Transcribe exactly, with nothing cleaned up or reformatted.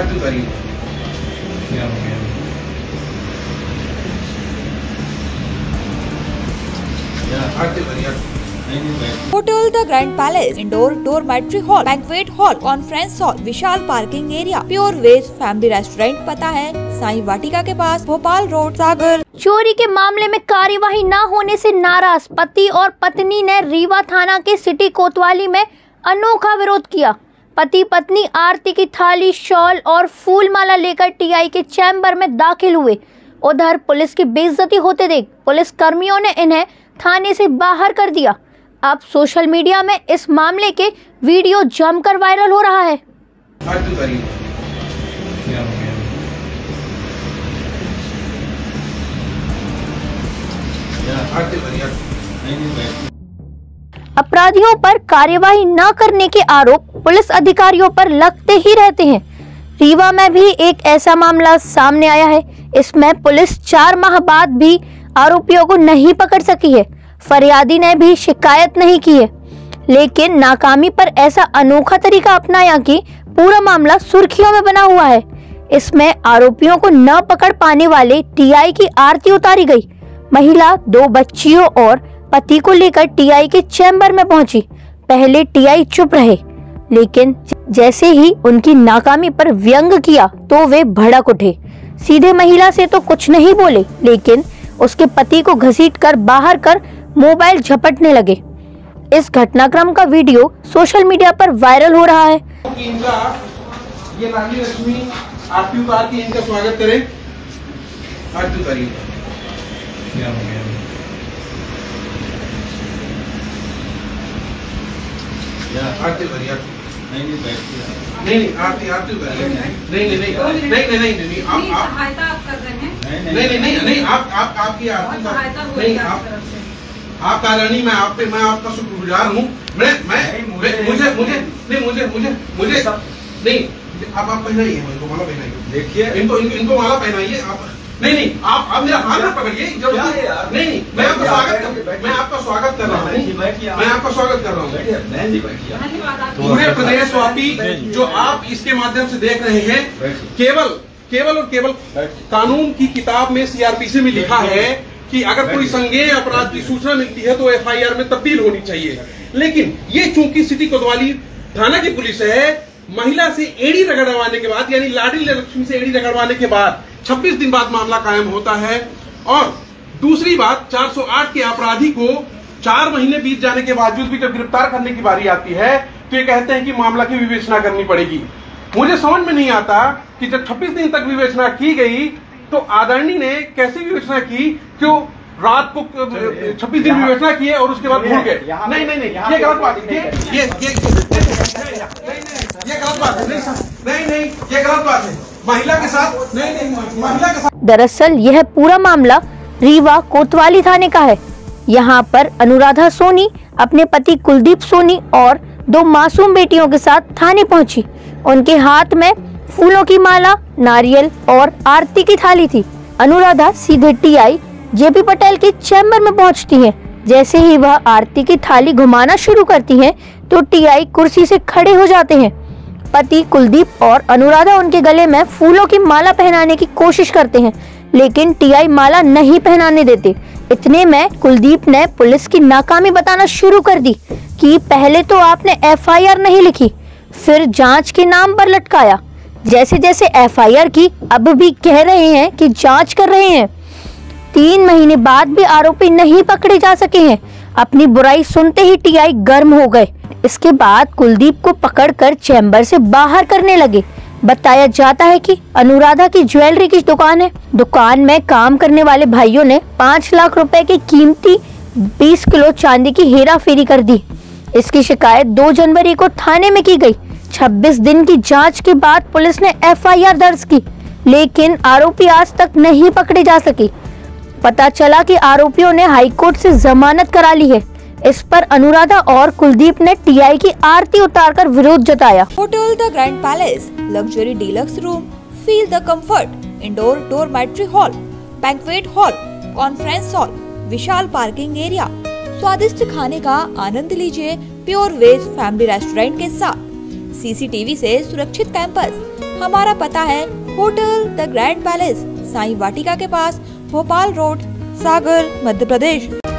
Hotel the grand palace, indoor dormitory hall, banquet hall, conference hall, विशाल parking area, pure veg family restaurant. पता है साईं वाटिका के पास, Bhopal road, सागर। चोरी के मामले में कार्यवाही न होने से नाराज पति और पत्नी ने रीवा थाना के सिटी कोतवाली में अनोखा विरोध किया। पति पत्नी आरती की थाली, शॉल और फूल माला लेकर टीआई के चैम्बर में दाखिल हुए। उधर पुलिस की बेइज्जती होते देख पुलिस कर्मियों ने इन्हें थाने से बाहर कर दिया। अब सोशल मीडिया में इस मामले के वीडियो जमकर वायरल हो रहा है। अपराधियों पर कार्यवाही न करने के आरोप पुलिस अधिकारियों पर लगते ही रहते हैं। रीवा में भी एक ऐसा मामला सामने आया है। इसमें पुलिस चार माह बाद भी आरोपियों को नहीं पकड़ सकी है। फरियादी ने भी शिकायत नहीं की है, लेकिन नाकामी पर ऐसा अनोखा तरीका अपनाया कि पूरा मामला सुर्खियों में बना हुआ है। इसमें आरोपियों को न पकड़ पाने वाले टीआई की आरती उतारी गई। महिला दो बच्चियों और पति को लेकर टीआई के चैम्बर में पहुंची। पहले टीआई चुप रहे, लेकिन जैसे ही उनकी नाकामी पर व्यंग किया तो वे भड़क उठे। सीधे महिला से तो कुछ नहीं बोले, लेकिन उसके पति को घसीटकर बाहर कर मोबाइल झपटने लगे। इस घटनाक्रम का वीडियो सोशल मीडिया पर वायरल हो रहा है। इनका ये नानी लक्ष्मी आरती उतार के इनका स्वागत करें। आरती उतारिए। क्या हो गया? आरती उतारिए। नहीं नहीं नहीं नहीं आरती आरती उतारिए। नहीं नहीं नहीं नहीं नहीं नहीं नहीं आप आप सहायता आप कर रहे हैं। नहीं नहीं नहीं नहीं आप आप आपकी आरती नहीं आप आप कालानी मैं आप पे मैं आपका शुक्रगुजार हूँ। मैं मैं मुझे मुझे नहीं मुझे मुझे मुझे नहीं आप आप पहनाइए, इनको माला पहनाइए। देखिए इनको इनको माला पहनाइए आप। नहीं नहीं आप आप मेरा हाथ में पकड़िए। नहीं नहीं मैं आपका स्वागत मैं आपका स्वागत कर रहा हूँ मैं आपका स्वागत कर रहा हूँ। पूरे प्रदेशवासी जो आप इसके माध्यम से देख रहे हैं, केवल केवल और केवल कानून की किताब में सीआरपीसी में लिखा है कि अगर कोई संज्ञेय अपराध की सूचना मिलती है तो एफआईआर में तब्दील होनी चाहिए। लेकिन ये चूंकि सिटी कोतवाली थाना की पुलिस है, महिला से एड़ी रगड़वाने के बाद यानी लाडली लक्ष्मी से एड़ी रगड़वाने के बाद छब्बीस दिन बाद मामला कायम होता है। और दूसरी बात, चार सौ आठ के अपराधी को चार महीने बीत जाने के बावजूद भी जब गिरफ्तार करने की बारी आती है तो ये कहते हैं कि मामला की विवेचना करनी पड़ेगी। मुझे समझ में नहीं आता कि जब छब्बीस दिन तक विवेचना की गई तो आदरणीय ने कैसे विवेचना की, क्यों रात को छब्बीस दिन विवेचना की है और उसके बाद भूल गए। नहीं नहीं नहीं ये गलत बात है। ये ये ये गलत बात है। नहीं नहीं ये गलत बात है। महिला के साथ नहीं नहीं महिला के साथ। दरअसल यह पूरा मामला रीवा कोतवाली थाने का है। यहाँ पर अनुराधा सोनी अपने पति कुलदीप सोनी और दो मासूम बेटियों के साथ थाने पहुंची। उनके हाथ में फूलों की माला, नारियल और आरती की थाली थी। अनुराधा सीधे टीआई जेपी पटेल के चैम्बर में पहुंचती हैं। जैसे ही वह आरती की थाली घुमाना शुरू करती हैं, तो टीआई कुर्सी से खड़े हो जाते हैं। पति कुलदीप और अनुराधा उनके गले में फूलों की माला पहनाने की कोशिश करते हैं, लेकिन टीआई माला नहीं पहनाने देते। इतने में कुलदीप ने पुलिस की नाकामी बताना शुरू कर दी कि पहले तो आपने एफआईआर नहीं लिखी, फिर जांच के नाम पर लटकाया। जैसे जैसे एफआईआर की, अब भी कह रहे हैं कि जांच कर रहे हैं। तीन महीने बाद भी आरोपी नहीं पकड़े जा सके हैं। अपनी बुराई सुनते ही टीआई गर्म हो गए। इसके बाद कुलदीप को पकड़कर चैम्बर से बाहर करने लगे। बताया जाता है कि अनुराधा की ज्वेलरी की दुकान है। दुकान में काम करने वाले भाइयों ने पाँच लाख रुपए की कीमती बीस किलो चांदी की हेरा फेरी कर दी। इसकी शिकायत दो जनवरी को थाने में की गई। छब्बीस दिन की जांच के बाद पुलिस ने एफआईआर दर्ज की, लेकिन आरोपी आज तक नहीं पकड़े जा सके। पता चला कि आरोपियों ने हाईकोर्ट से जमानत करा ली है। इस पर अनुराधा और कुलदीप ने टीआई की आरती उतारकर विरोध जताया। Hotel the grand palace, luxury deluxe room, feel the comfort, indoor dormitory hall, banquet hall, conference hall, विशाल पार्किंग एरिया, स्वादिष्ट खाने का आनंद लीजिए प्योर वेज फैमिली रेस्टोरेंट के साथ, सीसीटीवी से सुरक्षित कैंपस, हमारा पता है hotel the grand palace, Sai Vatika के पास, भोपाल रोड, सागर, मध्य प्रदेश।